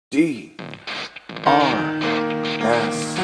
DRS.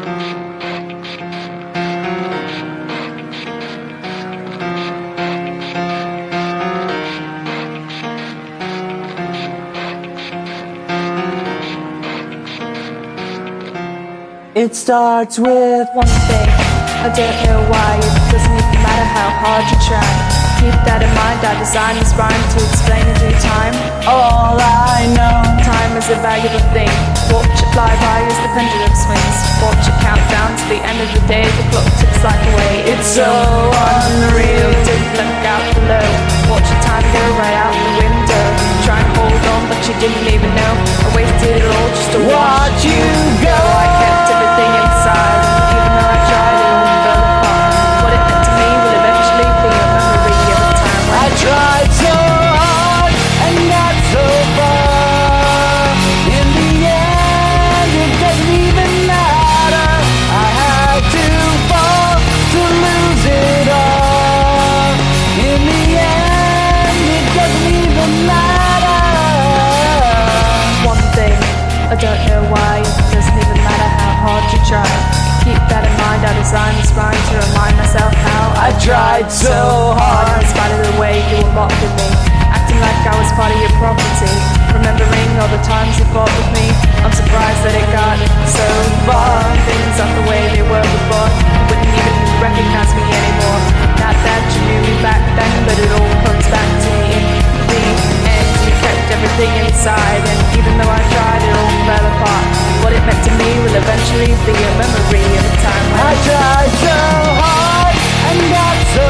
It starts with one thing, I don't know why. It doesn't even matter how hard you try. Keep that in mind, I designed this rhyme to explain in due time. all I know. Time is a valuable thing. Watch it fly by as the pendulum swings. Watch it count down to the end of the day. The clock ticks like away. It's so unreal. Didn't look out below. Watch the time go right out the window. Try and hold on, but you didn't even know. I wasted it all just to Watch you go. I kept everything inside. Even though I tried, it all fell apart. What it meant to me will eventually be a memory of a time when I tried so hard and got so far. In the end, it doesn't even matter. I had to fall to lose it all. In the end, it doesn't even matter. one thing, I don't know why. It doesn't even matter how hard you try. Keep that in mind, I designed this rhyme to remind myself how I tried so hard. in spite of the way you were mocking me, acting like I was part of your property. Remembering all the times you fought with me, I'm surprised that it got so far. Things aren't the way they were before. You wouldn't even recognize me anymore. Not that you knew me back then, but it all comes back to me in the end. You kept everything inside, and even though I tried, it all fell apart. What it meant to me will eventually be a memory of a time when I tried so hard and got so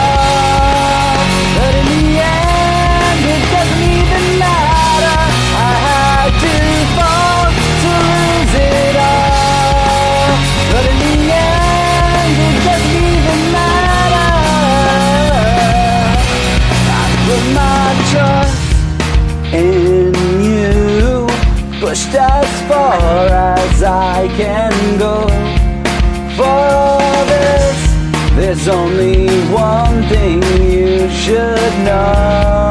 far, but in the end it doesn't even matter. I had to fall to lose it all, but in the end it doesn't even matter. I put my trust in you, pushed as far as I can go. For all this, there's only one thing you should know.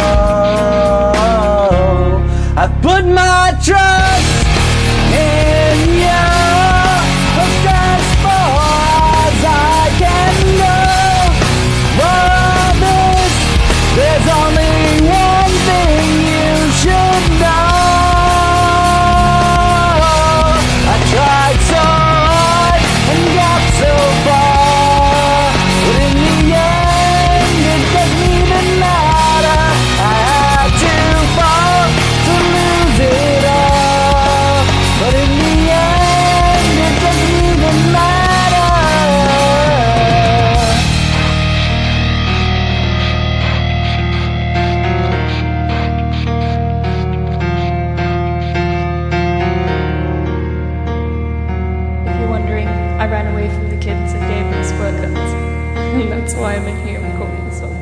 I put my trust in you, pushed as far as I can go. For all this, there's only one thing you should know. I tried so hard and got so far, but in the end it doesn't even matter. I had to fall to lose it all, but in the end it doesn't even matter. If you're wondering, I ran away from the kids and gave them squirt guns. And that's why I'm in here recording the song.